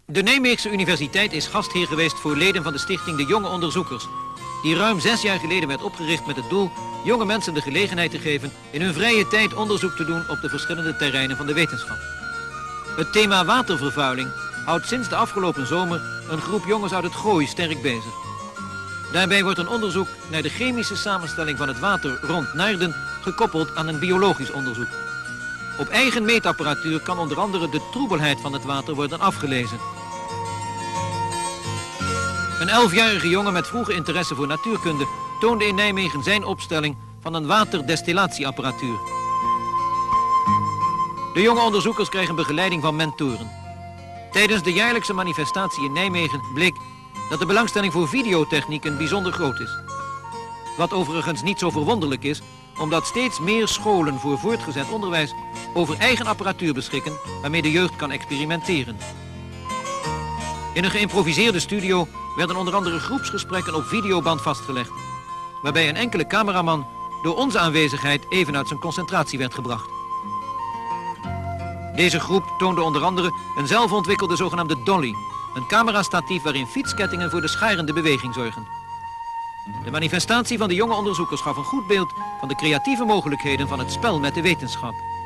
De Nijmeegse Universiteit is gastheer geweest voor leden van de stichting De Jonge Onderzoekers, die ruim 6 jaar geleden werd opgericht met het doel jonge mensen de gelegenheid te geven in hun vrije tijd onderzoek te doen op de verschillende terreinen van de wetenschap. Het thema watervervuiling houdt sinds de afgelopen zomer een groep jongens uit het Gooi sterk bezig. Daarbij wordt een onderzoek naar de chemische samenstelling van het water rond Naarden gekoppeld aan een biologisch onderzoek. Op eigen meetapparatuur kan onder andere de troebelheid van het water worden afgelezen. Een 11-jarige jongen met vroege interesse voor natuurkunde toonde in Nijmegen zijn opstelling van een waterdestillatieapparatuur. De jonge onderzoekers krijgen begeleiding van mentoren. Tijdens de jaarlijkse manifestatie in Nijmegen bleek dat de belangstelling voor videotechnieken bijzonder groot is. Wat overigens niet zo verwonderlijk is, omdat steeds meer scholen voor voortgezet onderwijs over eigen apparatuur beschikken waarmee de jeugd kan experimenteren. In een geïmproviseerde studio werden onder andere groepsgesprekken op videoband vastgelegd, waarbij een enkele cameraman door onze aanwezigheid even uit zijn concentratie werd gebracht. Deze groep toonde onder andere een zelfontwikkelde zogenaamde dolly, een camerastatief waarin fietskettingen voor de scharende beweging zorgen. De manifestatie van de jonge onderzoekers gaf een goed beeld van de creatieve mogelijkheden van het spel met de wetenschap.